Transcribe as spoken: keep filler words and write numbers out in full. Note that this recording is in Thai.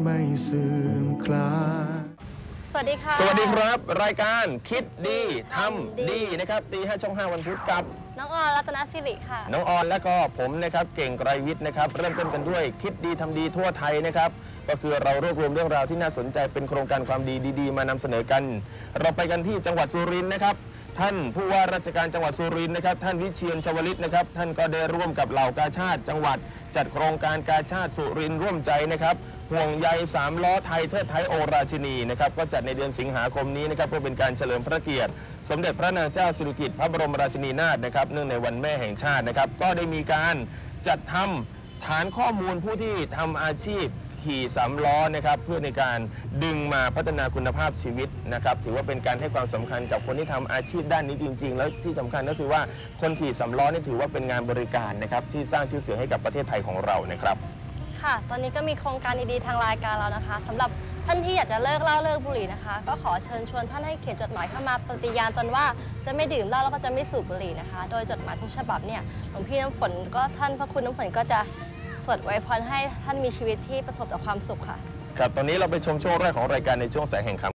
ไม่เสื่อมคลายสวัสดีค่ะสวัสดีครับรายการคิดดีทำดีนะครับตีห้าช่องห้าวันพุธกับน้องออนรัตนศิริค่ะน้องออนและก็ผมนะครับเก่งไกรวิทย์นะครับเริ่มต้นกันด้วยคิดดีทำดีทั่วไทยนะครับก็คือเรารวบรวมเรื่องราวที่น่าสนใจเป็นโครงการความดีดีๆมานำเสนอกันเราไปกันที่จังหวัดสุรินทร์นะครับท่านผู้ว่าราชการจังหวัดสุรินทร์นะครับท่านวิเชียรชวลิตนะครับท่านก็ได้ร่วมกับเหล่ากาชาติจังหวัดจัดโครงการกาชาติสุรินทร์ร่วมใจนะครับห่วงใยสามล้อไทยเทิดไทยโอราชินีนะครับก็จัดในเดือนสิงหาคมนี้นะครับเพื่อเป็นการเฉลิมพระเกียรติสมเด็จพระนางเจ้าสิริกิติ์พระบรมราชินีนาถนะครับเนื่องในวันแม่แห่งชาตินะครับก็ได้มีการจัดทำฐานข้อมูลผู้ที่ทำอาชีพขี่สามล้อนะครับเพื่อในการดึงมาพัฒนาคุณภาพชีวิตนะครับถือว่าเป็นการให้ความสำคัญกับคนที่ทำอาชีพด้านนี้จริงๆแล้วที่สำคัญก็คือว่าคนขี่สามล้อนี่ถือว่าเป็นงานบริการนะครับที่สร้างชื่อเสียงให้กับประเทศไทยของเรานะครับค่ะตอนนี้ก็มีโครงการดีๆทางรายการเรานะคะสำหรับท่านที่อยากจะเลิกเหล้าเลิกบุหรี่นะคะก็ขอเชิญชวนท่านให้เขียนจดหมายเข้ามาปฏิญาณตนว่าจะไม่ดื่มเหล้าแล้วก็จะไม่สูบบุหรี่นะคะโดยจดหมายทุกฉบับเนี่ยหลวงพี่น้ำฝนก็ท่านพระคุณน้ำฝนก็จะสวดไว้พรให้ท่านมีชีวิตที่ประสบแต่ความสุขค่ะครับตอนนี้เราไปชมช่วงแรกของรายการในช่วงแสงแห่งธรรม